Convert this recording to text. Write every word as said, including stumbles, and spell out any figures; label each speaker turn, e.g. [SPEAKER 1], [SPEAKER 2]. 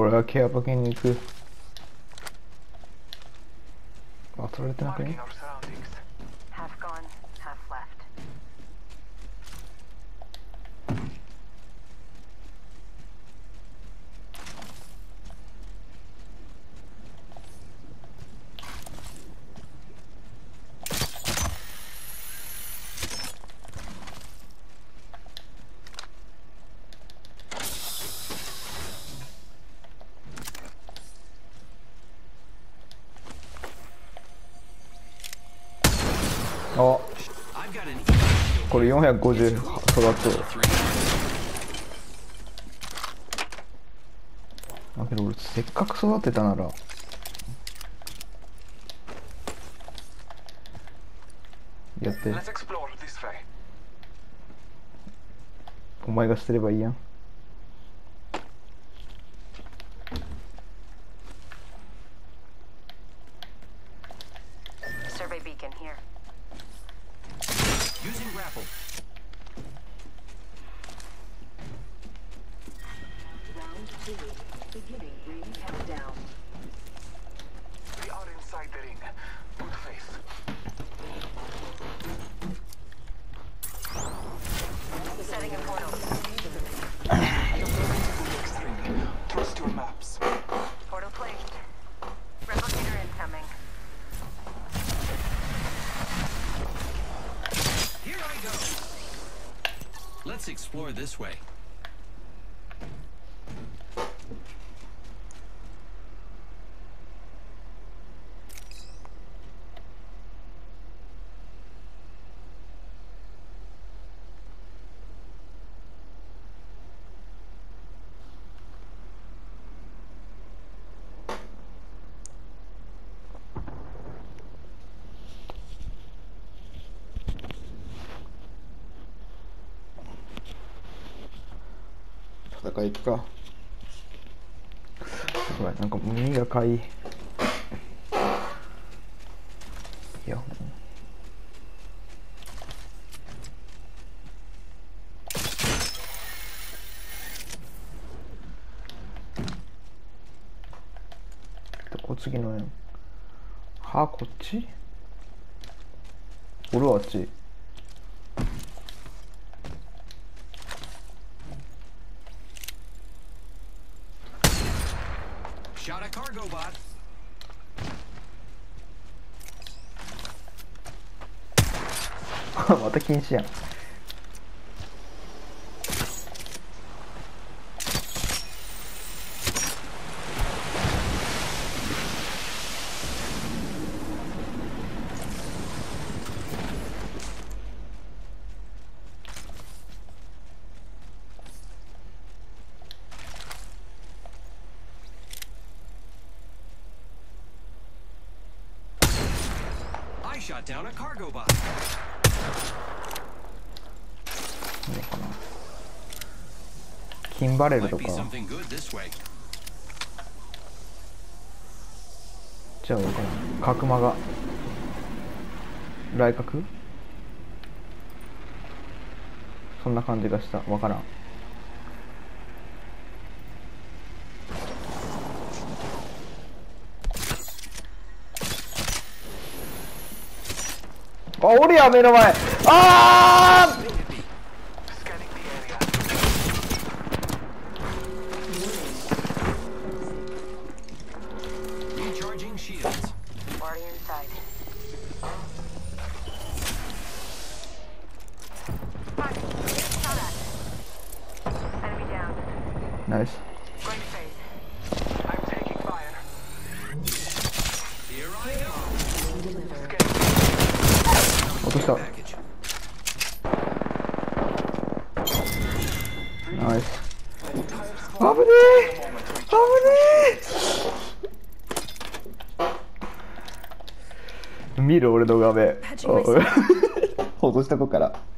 [SPEAKER 1] 俺はケアパケに行く。あ、取られてなくね。あ、これよんひゃくごじゅう育つ。だけど俺せっかく育てたならやって。お前が捨てればいいやん。
[SPEAKER 2] Let's explore this way.
[SPEAKER 1] 戦い行くか。すごい、なんか耳がかいい。いや、どこ次の円。は、こっち。俺はあっち。
[SPEAKER 2] Shot a cargo bot.
[SPEAKER 1] また禁止やん。
[SPEAKER 2] I shot down a cargo bot.
[SPEAKER 1] いいのかな。金バレルと
[SPEAKER 2] Might be
[SPEAKER 1] か。
[SPEAKER 2] something good this way.
[SPEAKER 1] じゃあ分からん。角間が来角そんな感じがした。分からん。あ、おるや目の前。あー
[SPEAKER 2] Recharging shields.
[SPEAKER 3] Already inside. Fine. Shot at. Enemy down.
[SPEAKER 1] ナイス。
[SPEAKER 3] Going to phase. I'm taking fire.
[SPEAKER 2] Here I go.
[SPEAKER 1] 落とした。
[SPEAKER 2] Package.
[SPEAKER 1] ナイス。危ねえ危ねえ見る俺の画面。落としたとこから。